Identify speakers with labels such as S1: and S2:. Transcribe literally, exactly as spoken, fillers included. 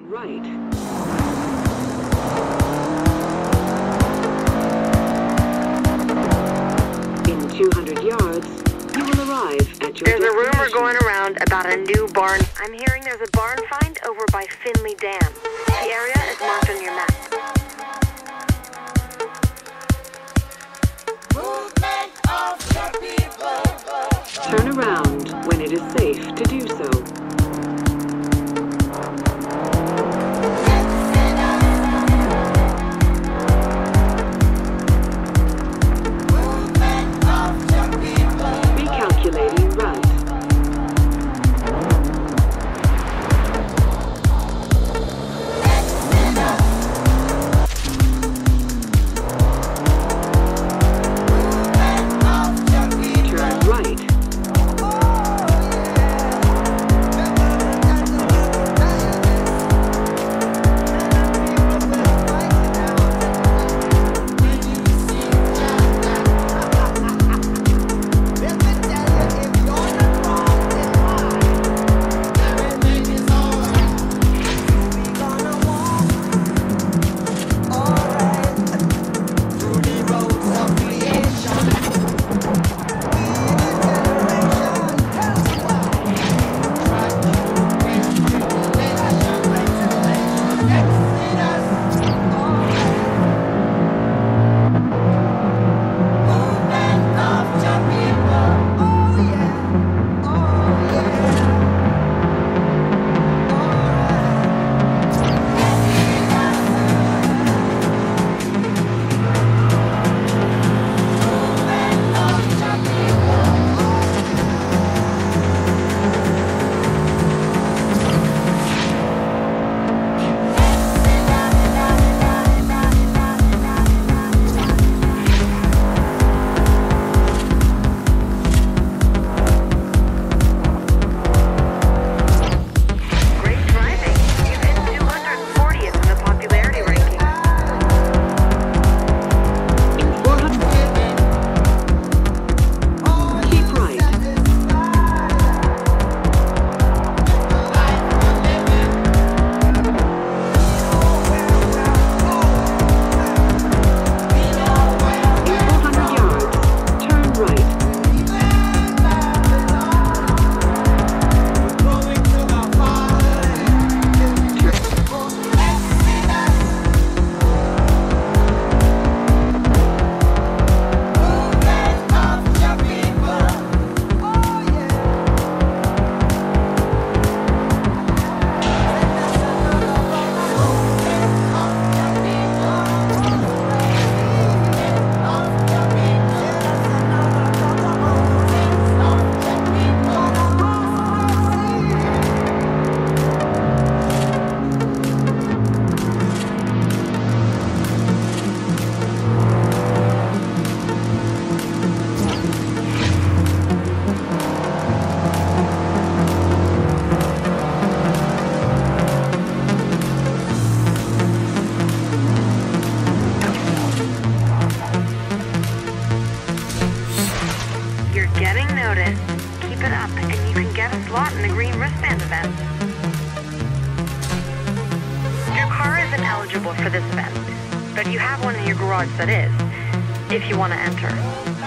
S1: right. In two hundred yards, you will arrive at your
S2: There's a rumor
S1: destination.
S2: going around about a new barn. I'm hearing there's a barn find over by Finley Dam. The area is marked on your map.
S3: Movement of the people.
S1: Turn around when it is safe to do so. Recalculating route. Turn right.
S2: Keep it up, and you can get a slot in the green wristband event. Your car isn't eligible for this event, but you have one in your garage that is, if you want to enter.